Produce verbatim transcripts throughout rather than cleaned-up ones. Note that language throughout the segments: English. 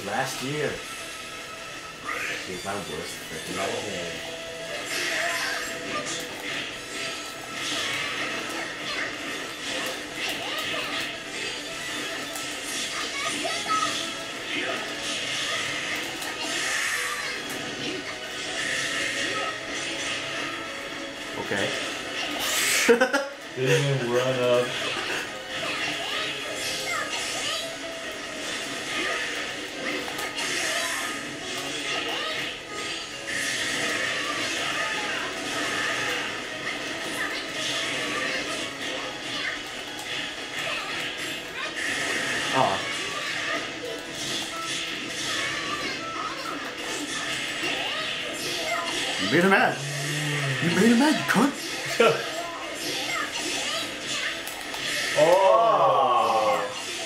last year. She's my worst freaking nightmare. Okay. Didn't even run up. Oh. You made him mad. You made him mad, you cunt. Oh.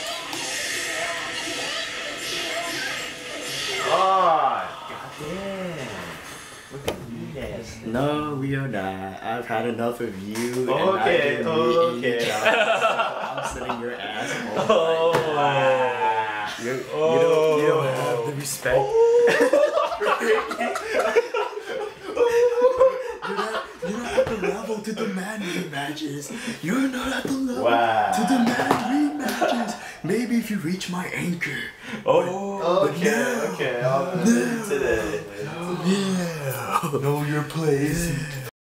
Oh. Goddamn. Look at you guys. No, we are not. I've had enough of you. Okay, and okay. I'm sitting your ass. Oh. You, you, Oh. don't, you don't have the respect. You're not, you're not at the level to demand rematches. You're not at the level Wow. to demand rematches. Maybe if you reach my anchor. Oh. But Okay. no, Okay. I'll no, today. yeah. Know your place.